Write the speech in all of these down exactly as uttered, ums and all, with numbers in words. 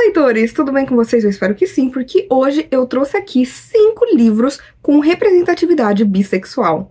leitores, tudo bem com vocês? Eu espero que sim, porque hoje eu trouxe aqui cinco livros com representatividade bissexual.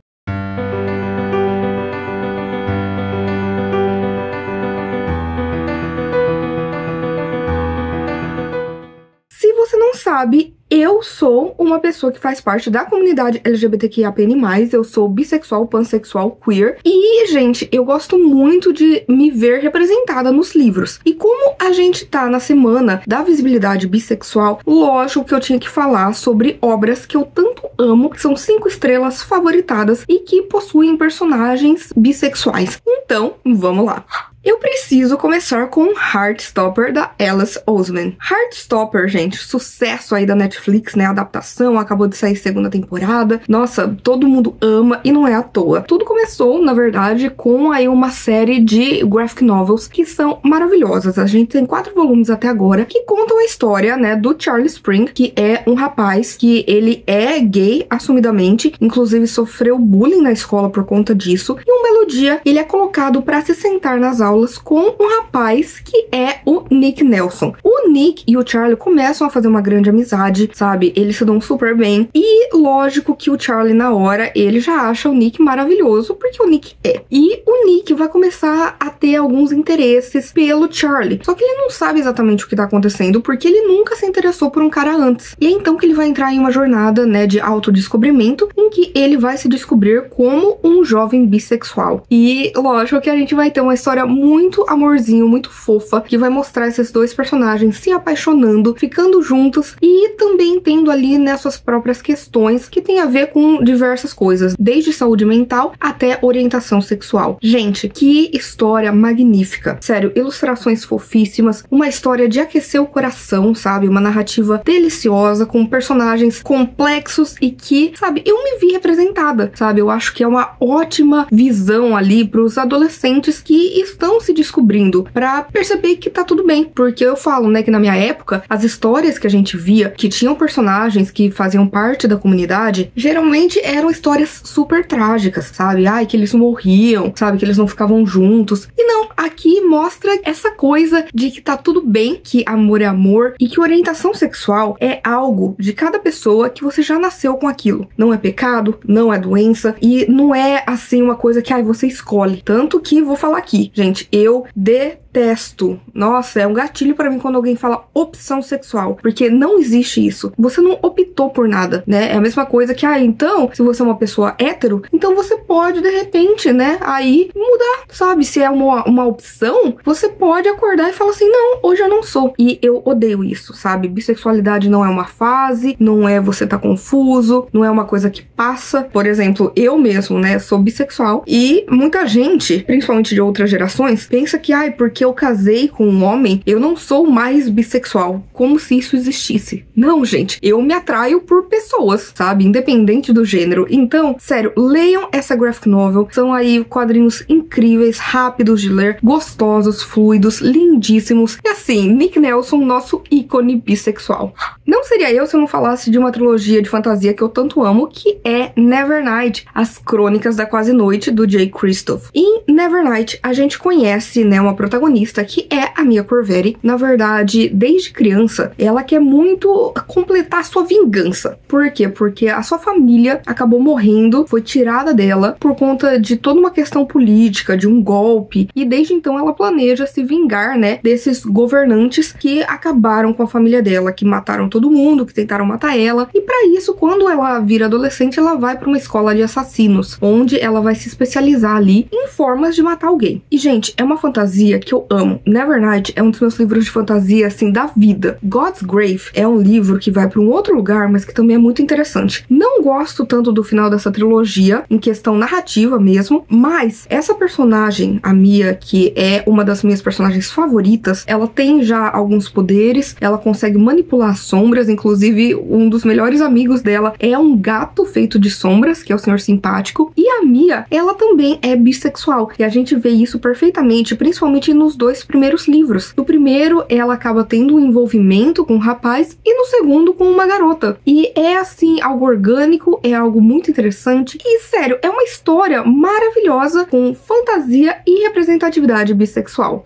Se você não sabe, eu sou uma pessoa que faz parte da comunidade L G B T Q I A P N mais, eu sou bissexual, pansexual, queer, e, gente, eu gosto muito de me ver representada nos livros. E como a gente tá na semana da visibilidade bissexual, lógico que eu tinha que falar sobre obras que eu tanto amo, que são cinco estrelas favoritadas e que possuem personagens bissexuais. Então, vamos lá! Eu preciso começar com Heartstopper, da Alice Oseman. Heartstopper, gente, sucesso aí da Netflix, né? A adaptação, acabou de sair segunda temporada. Nossa, todo mundo ama e não é à toa. Tudo começou, na verdade, com aí uma série de graphic novels que são maravilhosas. A gente tem quatro volumes até agora que contam a história, né, do Charlie Spring, que é um rapaz que ele é gay assumidamente, inclusive sofreu bullying na escola por conta disso. E um belo dia, ele é colocado para se sentar nas aulas com um rapaz que é o Nick Nelson. O Nick e o Charlie começam a fazer uma grande amizade, sabe? Eles se dão super bem. E lógico que o Charlie, na hora, ele já acha o Nick maravilhoso, porque o Nick é. E o Nick vai começar a ter alguns interesses pelo Charlie. Só que ele não sabe exatamente o que tá acontecendo, porque ele nunca se interessou por um cara antes. E é então que ele vai entrar em uma jornada, né, de autodescobrimento, em que ele vai se descobrir como um jovem bissexual. E lógico que a gente vai ter uma história muito muito amorzinho, muito fofa, que vai mostrar esses dois personagens se apaixonando, ficando juntos e também tendo ali, né, suas próprias questões que tem a ver com diversas coisas, desde saúde mental até orientação sexual. Gente, que história magnífica. Sério, ilustrações fofíssimas, uma história de aquecer o coração, sabe? Uma narrativa deliciosa, com personagens complexos e que, sabe, eu me vi representada, sabe? Eu acho que é uma ótima visão ali para os adolescentes que estão se descobrindo, pra perceber que tá tudo bem, porque eu falo, né, que na minha época, as histórias que a gente via, que tinham personagens que faziam parte da comunidade, geralmente eram histórias super trágicas, sabe? Ai, que eles morriam, sabe? Que eles não ficavam juntos. E não, aqui mostra essa coisa de que tá tudo bem, que amor é amor, e que orientação sexual é algo de cada pessoa que você já nasceu com aquilo. Não é pecado, não é doença, e não é, assim, uma coisa que, ai, você escolhe. Tanto que, vou falar aqui, gente, eu detesto. Nossa, é um gatilho pra mim quando alguém fala opção sexual, porque não existe isso. Você não optou por nada, né? É a mesma coisa que, ah, então, se você é uma pessoa hétero, então você pode, de repente, né, aí mudar, sabe? Se é uma, uma opção, você pode acordar e falar assim, não, hoje eu não sou. E eu odeio isso, sabe? Bissexualidade não é uma fase, não é você tá confuso, não é uma coisa que passa. Por exemplo, eu mesmo, né, sou bissexual e muita gente, principalmente de outras gerações, pensa que, ai, porque eu casei com um homem, eu não sou mais bissexual, como se isso existisse. Não, gente, eu me atraio por pessoas, sabe, independente do gênero. Então, sério, leiam essa graphic novel, são aí quadrinhos incríveis, rápidos de ler, gostosos, fluidos, lindíssimos, e assim, Nick Nelson, nosso ícone bissexual. Não seria eu se eu não falasse de uma trilogia de fantasia que eu tanto amo, que é Nevernight, as Crônicas da Quase Noite, do Jay Kristoff. Em Nevernight, a gente conhece, né, uma protagonista que é a Mia Corveri. Na verdade, desde criança, ela quer muito completar sua vingança. Por quê? Porque a sua família acabou morrendo, foi tirada dela por conta de toda uma questão política, de um golpe, e desde então ela planeja se vingar, né, desses governantes que acabaram com a família dela, que mataram todo mundo, que tentaram matar ela. E pra isso, quando ela vira adolescente, ela vai pra uma escola de assassinos, onde ela vai se especializar ali em formas de matar alguém. E, gente, é uma fantasia que eu amo. Nevernight é um dos meus livros de fantasia, assim, da vida. God's Grave é um livro que vai pra um outro lugar, mas que também é muito interessante. Não gosto tanto do final dessa trilogia, em questão narrativa mesmo, mas essa personagem, a Mia, que é uma das minhas personagens favoritas, ela tem já alguns poderes, ela consegue manipular sombras, inclusive um dos melhores amigos dela é um gato feito de sombras, que é o Senhor Simpático, e a Mia, ela também é bissexual, e a gente vê isso perfeitamente, principalmente nos dois primeiros livros. No primeiro, ela acaba tendo um envolvimento com um rapaz, e no segundo, com uma garota. E é, assim, algo orgânico, é algo muito interessante, e, sério, é uma história maravilhosa, com fantasia e representatividade bissexual.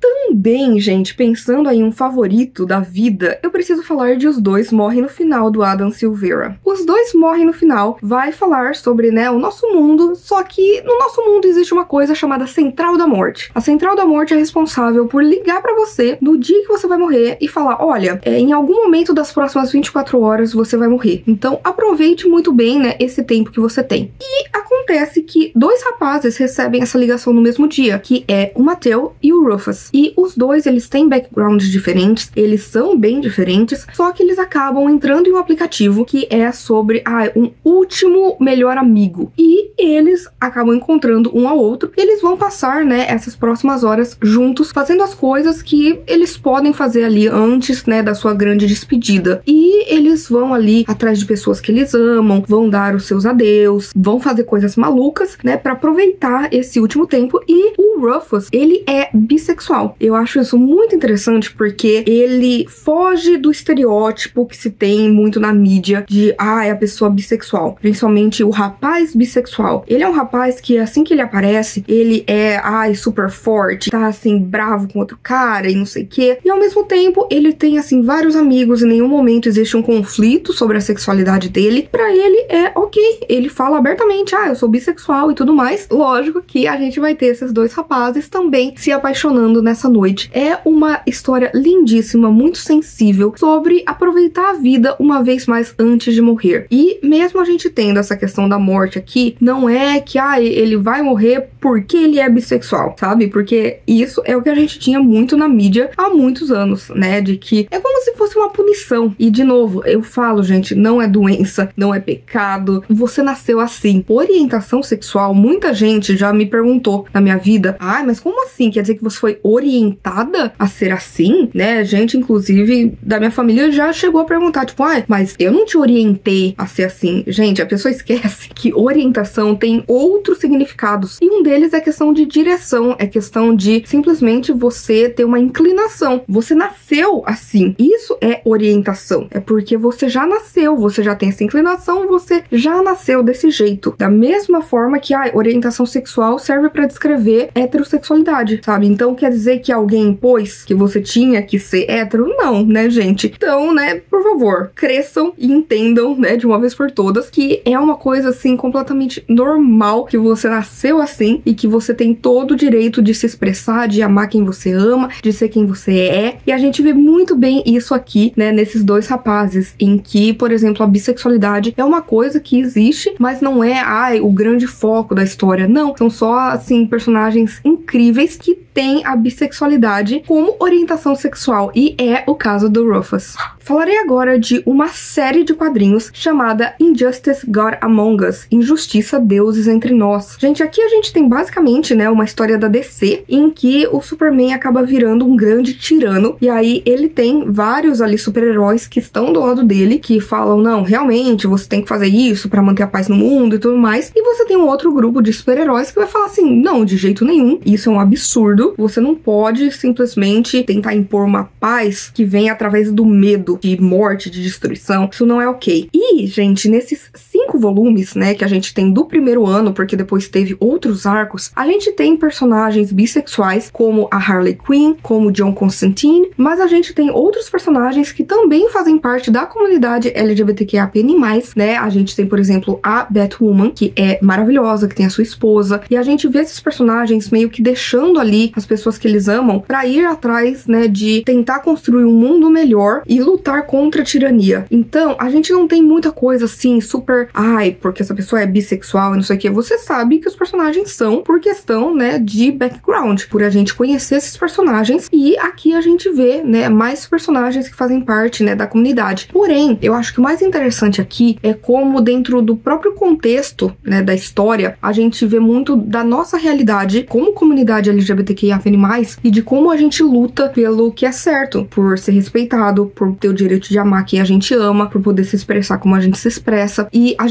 Também, gente, pensando em um favorito da vida, eu preciso falar de Os Dois Morrem no Final, do Adam Silveira. Os Dois Morrem no Final vai falar sobre, né, o nosso mundo, só que no nosso mundo existe uma coisa chamada Central da Morte. A Central da Morte é responsável por ligar pra você no dia que você vai morrer e falar, olha, é, em algum momento das próximas vinte e quatro horas você vai morrer. Então aproveite muito bem, né, esse tempo que você tem. E acontece que dois rapazes recebem essa ligação no mesmo dia, que é o Mateo e o Rufus. E os dois, eles têm backgrounds diferentes, eles são bem diferentes, só que eles acabam entrando em um aplicativo que é sobre ah, um último melhor amigo. E eles acabam encontrando um ao outro e eles vão passar, né, essas próximas horas juntos, fazendo as coisas que eles podem fazer ali antes, né, da sua grande despedida. E eles vão ali atrás de pessoas que eles amam, vão dar os seus adeus, vão fazer coisas malucas, né, pra aproveitar esse último tempo. E o Rufus, ele é bissexual. Eu acho isso muito interessante porque ele foge do estereótipo que se tem muito na mídia de, ah, é a pessoa bissexual. Principalmente o rapaz bissexual. Ele é um rapaz que assim que ele aparece, ele é, ai, super forte, tá assim, bravo com outro cara e não sei o quê. E ao mesmo tempo, ele tem assim, vários amigos, em nenhum momento existe um conflito sobre a sexualidade dele. Pra ele é ok. Ele fala abertamente, ah, eu sou bissexual e tudo mais. Lógico que a gente vai ter esses dois rapazes também se apaixonando nessa noite. É uma história lindíssima, muito sensível, sobre aproveitar a vida uma vez mais antes de morrer. E mesmo a gente tendo essa questão da morte aqui, não é que, ah, ele vai morrer porque ele é bissexual, sabe? Porque isso é o que a gente tinha muito na mídia há muitos anos, né? De que é como se fosse uma punição. E, de novo, eu falo, gente, não é doença, não é pecado. Você nasceu assim. Orientação sexual, muita gente já me perguntou na minha vida, ah, mas como assim? Quer dizer que você foi orientada a ser assim? Né? Gente, inclusive, da minha família já chegou a perguntar, tipo, ah, mas eu não te orientei a ser assim. Gente, a pessoa esquece que orientação tem outros significados. E um deles é questão de direção, é questão de simplesmente você ter uma inclinação. Você nasceu assim. Isso é orientação. É porque você já nasceu, você já tem essa inclinação, você já nasceu desse jeito. Da mesma forma que a orientação sexual serve para descrever heterossexualidade, sabe? Então quer dizer que alguém impôs que você tinha que ser hétero? Não, né, gente? Então, né, por favor, cresçam e entendam, né, de uma vez por todas, que é uma coisa, assim, completamente normal, que você nasceu assim e que você tem todo o direito de se expressar, de amar quem você ama, de ser quem você é. E a gente vê muito bem isso aqui, né, nesses dois rapazes, em que, por exemplo, a bissexualidade é uma coisa que existe, mas não é, ai, o grande foco da história. Não, são só, assim, personagens incríveis que têm a bissexualidade como orientação sexual. E é o caso do Rufus. Falarei agora de uma série de quadrinhos chamada Injustice God Among Us, Injustiça Deuses Entre Nós. Gente, aqui a gente tem basicamente, né, uma história da D C em que o Superman acaba virando um grande tirano, e aí ele tem vários ali super-heróis que estão do lado dele, que falam, não, realmente, você tem que fazer isso pra manter a paz no mundo e tudo mais, e você tem um outro grupo de super-heróis que vai falar assim, não, de jeito nenhum, isso é um absurdo, você não pode simplesmente tentar impor uma paz que vem através do medo, de morte, de destruição, isso não é ok. E, gente, nesses cinco volumes, né, que a gente tem do primeiro ano, porque depois teve outros arcos, a gente tem personagens bissexuais, como a Harley Quinn, como John Constantine, mas a gente tem outros personagens que também fazem parte da comunidade L G B T Q I A P N mais, né, a gente tem, por exemplo, a Batwoman, que é maravilhosa, que tem a sua esposa, e a gente vê esses personagens meio que deixando ali as pessoas que eles amam pra ir atrás, né, de tentar construir um mundo melhor e lutar contra a tirania. Então, a gente não tem muita coisa assim, super, ai, porque essa pessoa é bissexual e não sei o que. Você sabe que os personagens são por questão, né, de background, por a gente conhecer esses personagens, e aqui a gente vê, né, mais personagens que fazem parte, né, da comunidade. Porém, eu acho que o mais interessante aqui é como dentro do próprio contexto, né, da história, a gente vê muito da nossa realidade como comunidade L G B T Q I A P N mais, e de como a gente luta pelo que é certo, por ser respeitado, por ter o direito de amar quem a gente ama, por poder se expressar como a gente se expressa. E a gente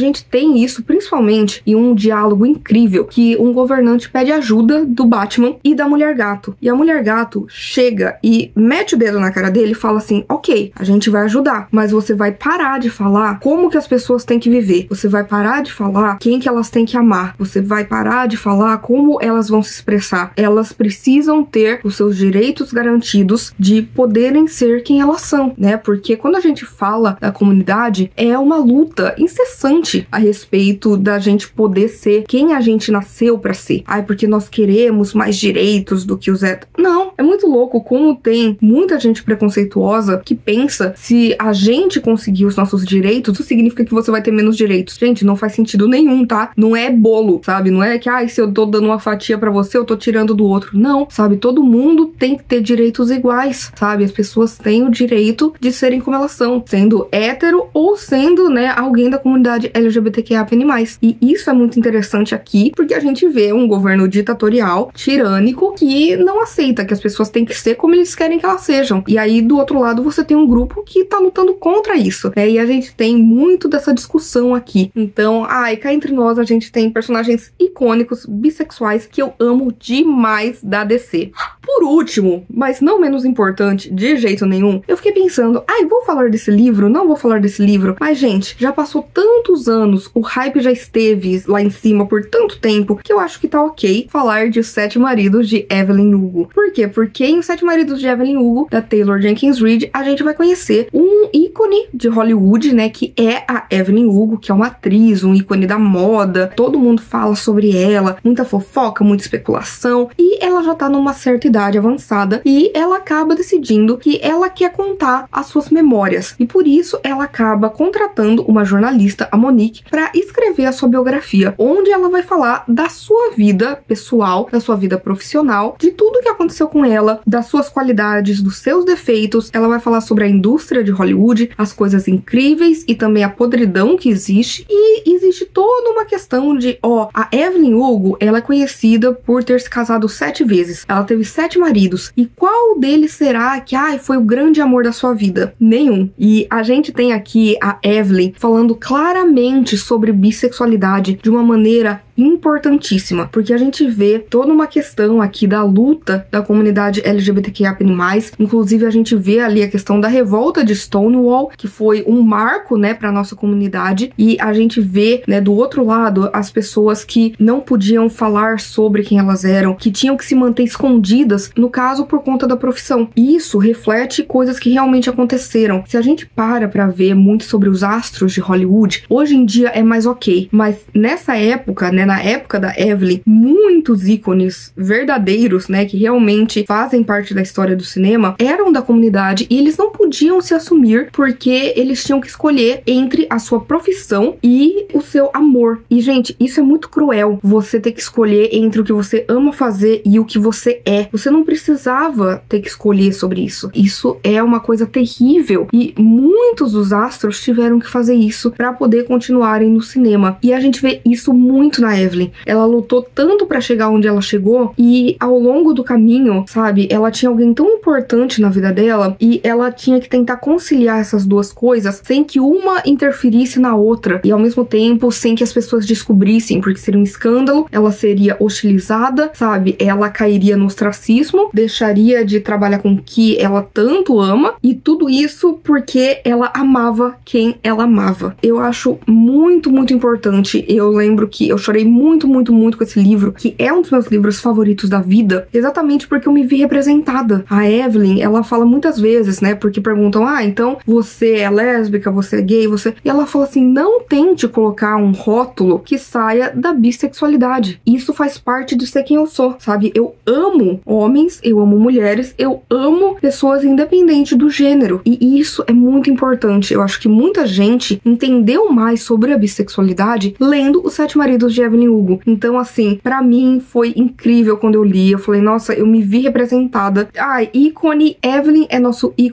gente tem isso principalmente em um diálogo incrível que um governante pede ajuda do Batman e da Mulher Gato. E a Mulher Gato chega e mete o dedo na cara dele e fala assim, ok, a gente vai ajudar, mas você vai parar de falar como que as pessoas têm que viver. Você vai parar de falar quem que elas têm que amar. Você vai parar de falar como elas vão se expressar. Elas precisam ter os seus direitos garantidos de poderem ser quem elas são, né? Porque quando a gente fala da comunidade, é uma luta incessante a respeito da gente poder ser quem a gente nasceu pra ser. Ai, porque nós queremos mais direitos do que os héteros. Não, é muito louco como tem muita gente preconceituosa que pensa se a gente conseguir os nossos direitos, isso significa que você vai ter menos direitos. Gente, não faz sentido nenhum, tá? Não é bolo, sabe? Não é que, ai, se eu tô dando uma fatia pra você, eu tô tirando do outro. Não, sabe? Todo mundo tem que ter direitos iguais, sabe? As pessoas têm o direito de serem como elas são, sendo hétero ou sendo, né, alguém da comunidade L G B T Q I A P N mais. E isso é muito interessante aqui, porque a gente vê um governo ditatorial, tirânico, que não aceita que as pessoas têm que ser como eles querem que elas sejam. E aí, do outro lado, você tem um grupo que tá lutando contra isso, né? E a gente tem muito dessa discussão aqui. Então, ai, cá entre nós, a gente tem personagens icônicos, bissexuais, que eu amo demais da D C. Por último, mas não menos importante, de jeito nenhum, eu fiquei pensando, ai, vou falar desse livro? Não vou falar desse livro? Mas, gente, já passou tantos anos, o hype já esteve lá em cima por tanto tempo, que eu acho que tá ok falar de Os Sete Maridos de Evelyn Hugo. Por quê? Porque em Os Sete Maridos de Evelyn Hugo, da Taylor Jenkins Reid, a gente vai conhecer um ícone de Hollywood, né, que é a Evelyn Hugo, que é uma atriz, um ícone da moda, todo mundo fala sobre ela, muita fofoca, muita especulação, e ela já tá numa certa idade avançada, e ela acaba decidindo que ela quer contar as suas memórias, e por isso ela acaba contratando uma jornalista, a Monique, para escrever a sua biografia, onde ela vai falar da sua vida pessoal, da sua vida profissional, de tudo que aconteceu com ela, das suas qualidades, dos seus defeitos. Ela vai falar sobre a indústria de Hollywood, as coisas incríveis e também a podridão que existe, e existe toda uma questão de, ó, a Evelyn Hugo, ela é conhecida por ter se casado sete vezes, ela teve sete maridos, e qual deles será que, ai, foi o grande amor da sua vida? Nenhum. E a gente tem aqui a Evelyn falando claramente sobre bissexualidade de uma maneira importantíssima, porque a gente vê toda uma questão aqui da luta da comunidade L G B T Q I A P N mais, inclusive a gente vê ali a questão da revolta de Stonewall, que foi um marco, né, para nossa comunidade, e a gente vê, né, do outro lado, as pessoas que não podiam falar sobre quem elas eram, que tinham que se manter escondidas, no caso, por conta da profissão. E isso reflete coisas que realmente aconteceram. Se a gente para pra ver muito sobre os astros de Hollywood, hoje em dia é mais ok, mas nessa época, né, na época da Evelyn, muitos ícones verdadeiros, né, que realmente fazem parte da história do cinema, eram da comunidade e eles não podiam se assumir porque eles tinham que escolher entre a sua profissão e o seu amor. E, gente, isso é muito cruel, você ter que escolher entre o que você ama fazer e o que você é. Você não precisava ter que escolher sobre isso. Isso é uma coisa terrível e muitos dos astros tiveram que fazer isso para poder continuarem no cinema. E a gente vê isso muito na Evelyn. Ela lutou tanto pra chegar onde ela chegou e ao longo do caminho, sabe, ela tinha alguém tão importante na vida dela e ela tinha que tentar conciliar essas duas coisas sem que uma interferisse na outra e ao mesmo tempo sem que as pessoas descobrissem, porque seria um escândalo, ela seria hostilizada, sabe, ela cairia no ostracismo, deixaria de trabalhar com o que ela tanto ama e tudo isso porque ela amava quem ela amava. Eu acho muito, muito importante. Eu lembro que eu chorei muito, muito, muito com esse livro, que é um dos meus livros favoritos da vida, exatamente porque eu me vi representada. A Evelyn, ela fala muitas vezes, né, porque perguntam, ah, então você é lésbica, você é gay, você... E ela fala assim, não tente colocar um rótulo que saia da bissexualidade. Isso faz parte de ser quem eu sou, sabe? Eu amo homens, eu amo mulheres, eu amo pessoas independente do gênero. E isso é muito importante. Eu acho que muita gente entendeu mais sobre a bissexualidade lendo Os Sete Maridos de Evelyn Hugo. Então, assim, pra mim foi incrível quando eu li. Eu falei, nossa, eu me vi representada. Ai, ícone, Evelyn é nosso ícone bissexual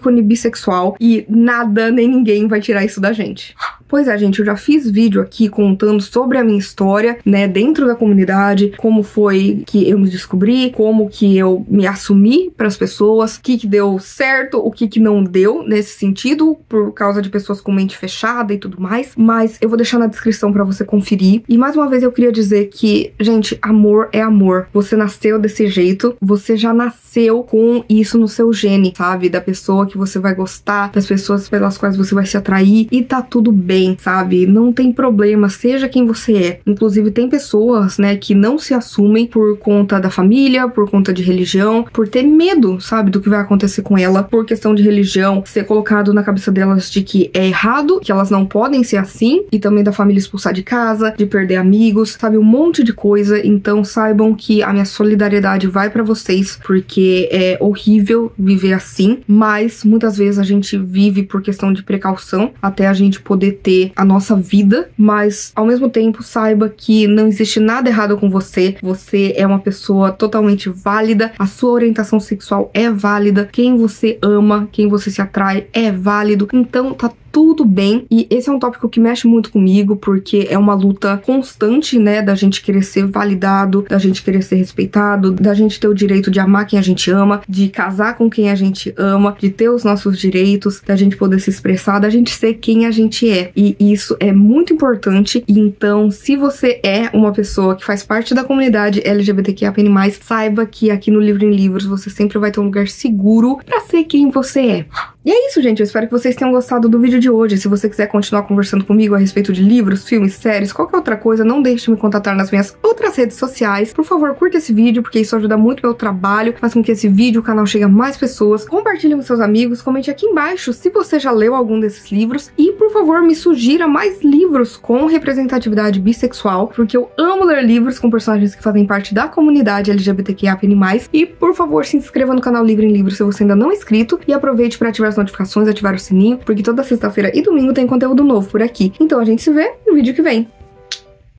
bissexual e nada nem ninguém vai tirar isso da gente. Pois é, gente, eu já fiz vídeo aqui contando sobre a minha história, né, dentro da comunidade, como foi que eu me descobri, como que eu me assumi para as pessoas, o que que deu certo, o que que não deu nesse sentido, por causa de pessoas com mente fechada e tudo mais, mas eu vou deixar na descrição para você conferir. E mais uma vez eu queria dizer que, gente, amor é amor. Você nasceu desse jeito, você já nasceu com isso no seu gene, sabe? Da pessoa que você vai gostar, das pessoas pelas quais você vai se atrair, e tá tudo bem, sabe? Não tem problema, seja quem você é. Inclusive, tem pessoas, né, que não se assumem por conta da família, por conta de religião, por ter medo, sabe, do que vai acontecer com ela, por questão de religião, ser colocado na cabeça delas de que é errado, que elas não podem ser assim, e também da família expulsar de casa, de perder amigos, sabe, um monte de coisa. Então saibam que a minha solidariedade vai pra vocês, porque é horrível viver assim, mas muitas vezes a gente vive por questão de precaução, até a gente poder ter a nossa vida, mas ao mesmo tempo saiba que não existe nada errado com você, você é uma pessoa totalmente válida, a sua orientação sexual é válida, quem você ama, quem você se atrai é válido, então tá tudo bem. E esse é um tópico que mexe muito comigo, porque é uma luta constante, né, da gente querer ser validado, da gente querer ser respeitado, da gente ter o direito de amar quem a gente ama, de casar com quem a gente ama, de ter os nossos direitos, da gente poder se expressar, da gente ser quem a gente é. E isso é muito importante. E então, se você é uma pessoa que faz parte da comunidade L G B T Q I A P N mais, saiba que aqui no Livro em Livros você sempre vai ter um lugar seguro pra ser quem você é. E é isso, gente. Eu espero que vocês tenham gostado do vídeo de hoje. Se você quiser continuar conversando comigo a respeito de livros, filmes, séries, qualquer outra coisa, não deixe de me contatar nas minhas outras redes sociais. Por favor, curta esse vídeo, porque isso ajuda muito meu trabalho, faz com que esse vídeo, o canal, chegue a mais pessoas. Compartilhe com seus amigos, comente aqui embaixo se você já leu algum desses livros. E, por favor, me sugira mais livros com representatividade bissexual, porque eu amo ler livros com personagens que fazem parte da comunidade L G B T Q I A P N mais. E, por favor, se inscreva no canal Livro em Livros se você ainda não é inscrito. E aproveite para ativar as notificações, ativar o sininho, porque toda sexta-feira e domingo tem conteúdo novo por aqui. Então a gente se vê no vídeo que vem.